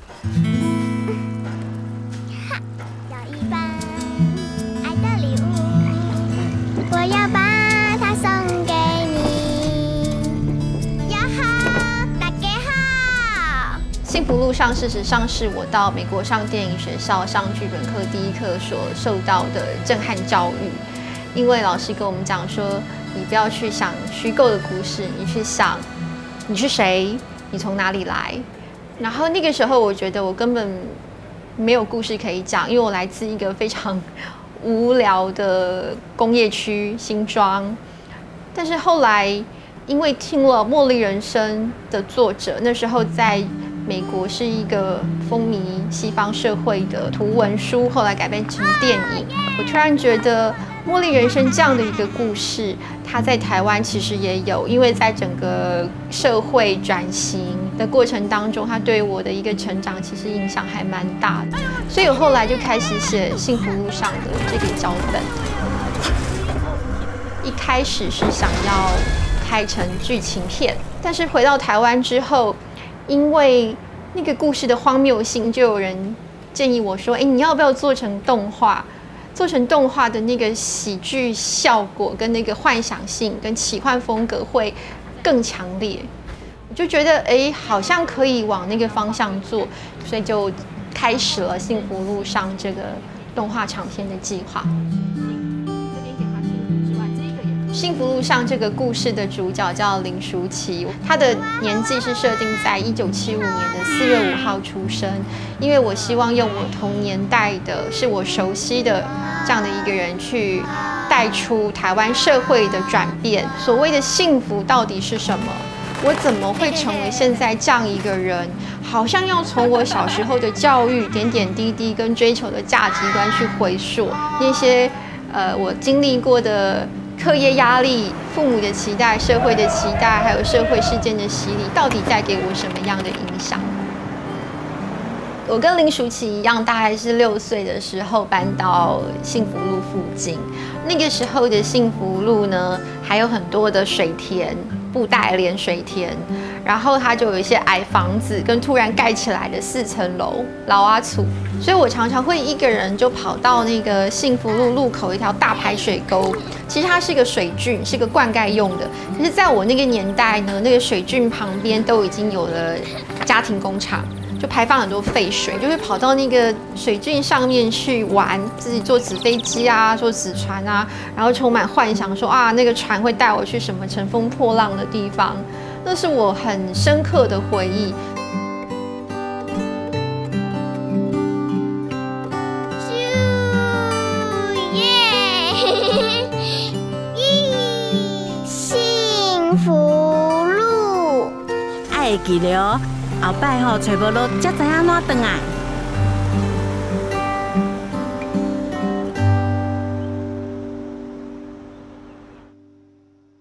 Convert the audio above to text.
有一份爱的礼物，我要把它送给你。呀哈，大家好。 幸福路上，事实上是我到美国上电影学校上剧本课第一课所受到的震撼教育。因为老师跟我们讲说，你不要去想虚构的故事，你去想你是谁，你从哪里来。然后那个时候，我觉得我根本没有故事可以讲，因为我来自一个非常无聊的工业区新庄。但是后来，因为听了《茉莉人生》的作者，那时候在美国是一个风靡西方社会的图文书，后来改编成电影。我突然觉得《茉莉人生》这样的一个故事，它在台湾其实也有，因为在整个社会转型的过程当中，它对我的一个成长其实影响还蛮大的。所以我后来就开始写《幸福路上》的这个脚本。一开始是想要拍成剧情片，但是回到台湾之后，因为那个故事的荒谬性，就有人建议我说：“哎，你要不要做成动画？做成动画的那个喜剧效果跟那个幻想性跟奇幻风格会更强烈。”我就觉得，哎，好像可以往那个方向做，所以就开始了《幸福路上》这个动画长片的计划。幸福路上这个故事的主角叫林淑琪，她的年纪是设定在1975年的4月5号出生。因为我希望用我同年代的、是我熟悉的这样的一个人，去带出台湾社会的转变。所谓的幸福到底是什么？我怎么会成为现在这样一个人？好像要从我小时候的教育、点点滴滴跟追求的价值观去回溯那些我经历过的课业压力、父母的期待、社会的期待，还有社会事件的洗礼，到底带给我什么样的影响？我跟林淑琪一样，大概是6岁的时候搬到幸福路附近。那个时候的幸福路呢，还有很多的水田，布袋连水田，然后它就有一些矮房子跟突然盖起来的4层楼，老阿厝。所以我常常会一个人就跑到那个幸福路路口一条大排水沟，其实它是一个水圳，是个灌溉用的。可是在我那个年代呢，那个水圳旁边都已经有了家庭工厂，就排放很多废水，就会跑到那个水圳上面去玩，自己坐纸飞机啊，坐纸船啊，然后充满幻想说啊，那个船会带我去什么乘风破浪的地方，那是我很深刻的回忆。 幸福路， 爱会记得哦，后摆吼找无路，才知影怎转来。